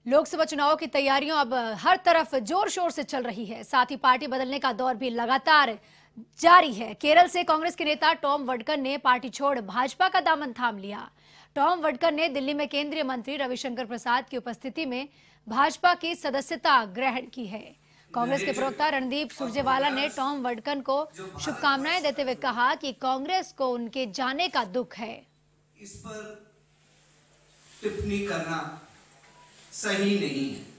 लोकसभा चुनाव की तैयारियों अब हर तरफ जोर शोर से चल रही है। साथ ही पार्टी बदलने का दौर भी लगातार जारी है। केरल से कांग्रेस के नेता टॉम वडकर ने पार्टी छोड़ भाजपा का दामन थाम लिया। टॉम वडकर ने दिल्ली में केंद्रीय मंत्री रविशंकर प्रसाद की उपस्थिति में भाजपा की सदस्यता ग्रहण की है। कांग्रेस के प्रवक्ता रणदीप सुरजेवाला ने टॉम वडकर को शुभकामनाएं देते हुए कहा कि कांग्रेस को उनके जाने का दुख है। इस पर टिप्पणी करना सही नहीं है।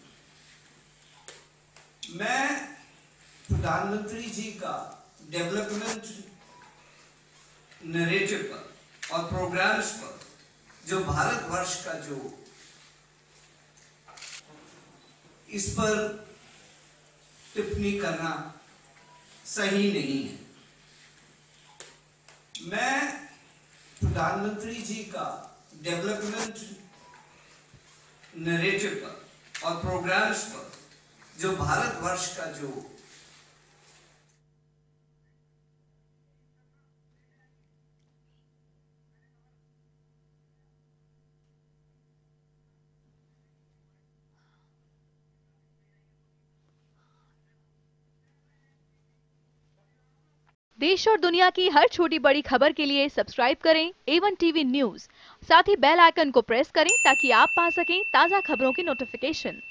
मैं प्रधानमंत्री जी का डेवलपमेंट नैरेटिव पर और प्रोग्राम्स पर जो भारतवर्ष का जो इस पर टिप्पणी करना सही नहीं है। मैं प्रधानमंत्री जी का डेवलपमेंट नैरेटिव पर और प्रोग्राम्स पर जो भारतवर्ष का जो देश और दुनिया की हर छोटी बड़ी खबर के लिए सब्सक्राइब करें A1 टीवी न्यूज़। साथ ही बेल आइकन को प्रेस करें ताकि आप पा सकें ताज़ा खबरों की नोटिफिकेशन।